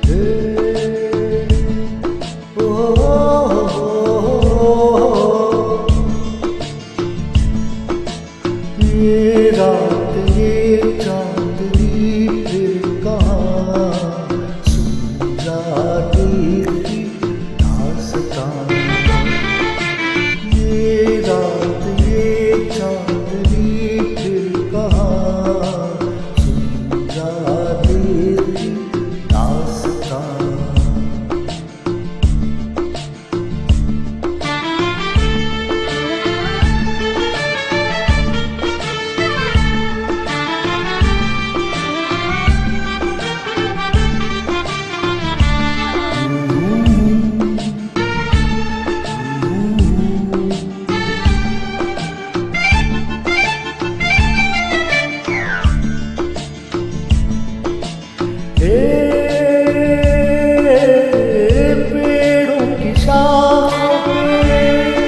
ये रात ये चांदनी फिर कहाँ, सुन जा दिल की दास्तां। ये रात ये चांदनी फिर कहाँ, सुन जा दिल की दास्तां। पेड़ों की शाखों पे,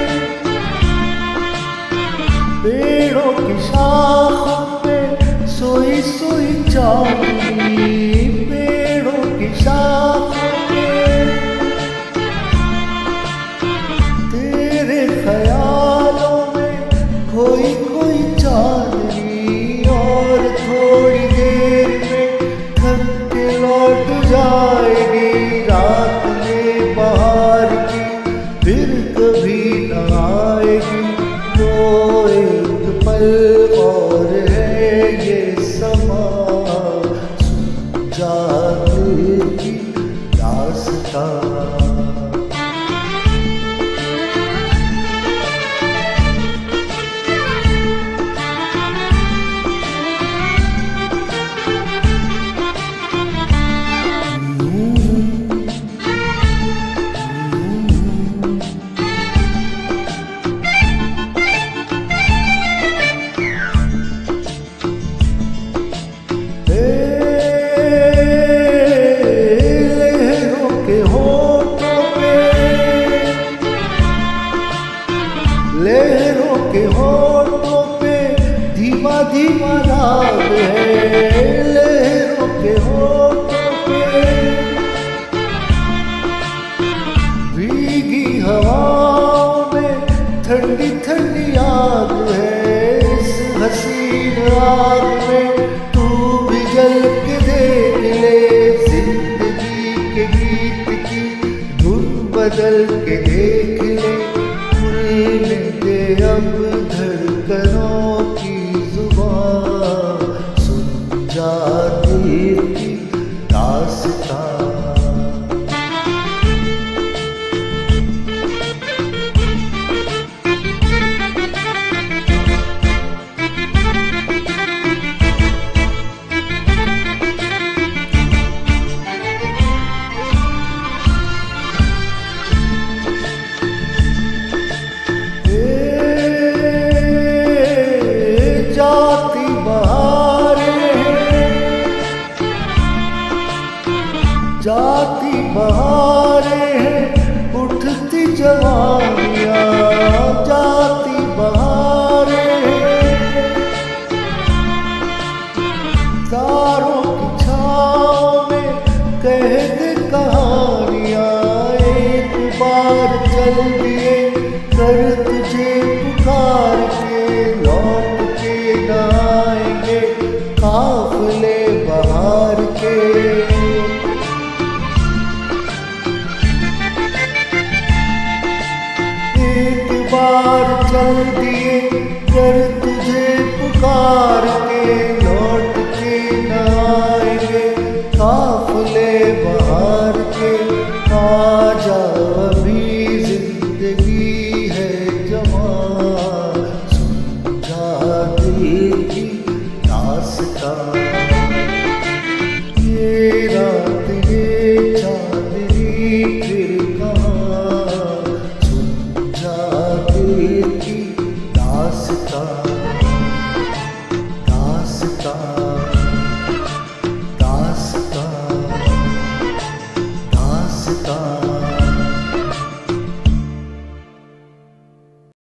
पेड़ों की शाखों पे सोई सोई चांदनी, पेड़ों की शाखों पे तेरे ख्यालों में खोई खोई चांदनी। और थोड़ी देर में थक के लौट जाएगी रात में बाहर की, फिर कभी न आएगी। वो एक पल और है ये समा, सुन जा दिल की दास्तां। लहरों के होठों पे धीमा धीमा राग है, लहरों के होठों पे भीगी हवाओं में ठंडी ठंडी आग है। इस हसीन आग में तू भी जल के देख ले, जिंदगी के गीत की धुन बदल के देख ले। अब धड़कनों की जुबान, सुन जा दिल की दास्तां। जाती बहारें हैं, उठती जवानियाँ। जाती बहारें हैं, तारों की छाँव में कहते कहानियाँ। एक बार चल दिए कर तुझे पुकार के, लौट के न आएंगे काफिले बहार के। एक बार चल दिए